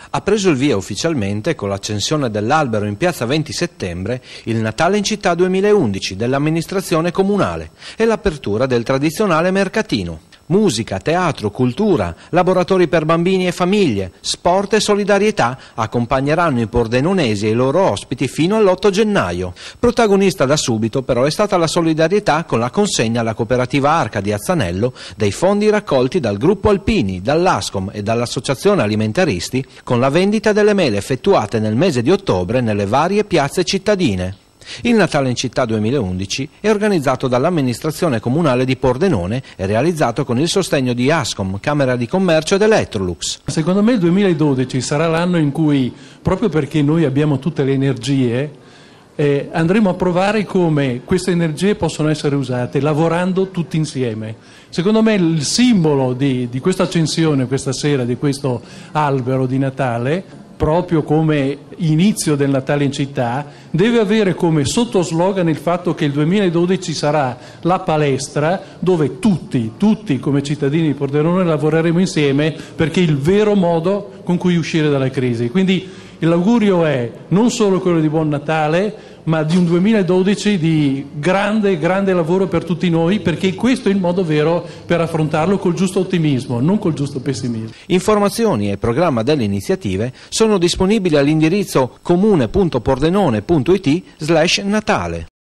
Ha preso il via ufficialmente, con l'accensione dell'albero in piazza 20 settembre, il Natale in città 2011 dell'amministrazione comunale e l'apertura del tradizionale mercatino. Musica, teatro, cultura, laboratori per bambini e famiglie, sport e solidarietà accompagneranno i pordenonesi e i loro ospiti fino all'8 gennaio. Protagonista da subito però è stata la solidarietà con la consegna alla cooperativa Arca di Azzanello dei fondi raccolti dal gruppo Alpini, dall'Ascom e dall'Associazione Alimentaristi con la vendita delle mele effettuate nel mese di ottobre nelle varie piazze cittadine. Il Natale in città 2011 è organizzato dall'amministrazione comunale di Pordenone e realizzato con il sostegno di Ascom, Camera di Commercio ed Electrolux. Secondo me il 2012 sarà l'anno in cui, proprio perché noi abbiamo tutte le energie, andremo a provare come queste energie possono essere usate lavorando tutti insieme. Secondo me il simbolo di questa accensione questa sera, di questo albero di Natale, proprio come inizio del Natale in città, deve avere come sottoslogan il fatto che il 2012 sarà la palestra dove tutti come cittadini di Pordenone lavoreremo insieme, perché è il vero modo con cui uscire dalla crisi. Quindi l'augurio è non solo quello di Buon Natale, ma di un 2012 di grande lavoro per tutti noi, perché questo è il modo vero per affrontarlo, col giusto ottimismo, non col giusto pessimismo. Informazioni e programma delle iniziative sono disponibili all'indirizzo comune.pordenone.it/Natale.